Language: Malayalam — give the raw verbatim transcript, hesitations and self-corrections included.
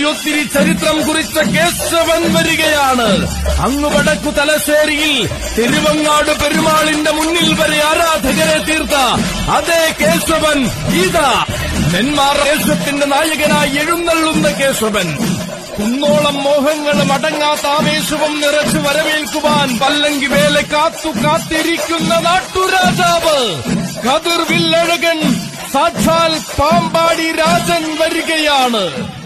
ഒത്തിരി ചരിത്രം കുറിച്ച കേശവൻ വരികയാണ്. അങ്ങ് വടക്കു തലശ്ശേരിയിൽ തിരുവങ്ങാട് പെരുമാളിന്റെ മുന്നിൽ വരെ ആരാധകരെ തീർത്ത അതേ കേശവൻ ഇതാ. നെന്മാറ ദേശത്തിന്റെ നായകനായി എഴുന്നള്ളുന്ന കേശവൻ. കുന്നോളം മോഹങ്ങളും അടങ്ങാത്ത ആവേശവും നിറച്ചു വരവേൽക്കുവാൻ പല്ലങ്കി വേല കാത്തു കാത്തിരിക്കുന്ന നാട്ടുരാജാവ് കതിർവില്ലഴകൻ സാക്ഷാൽ പാമ്പാടി രാജൻ വരികയാണ്.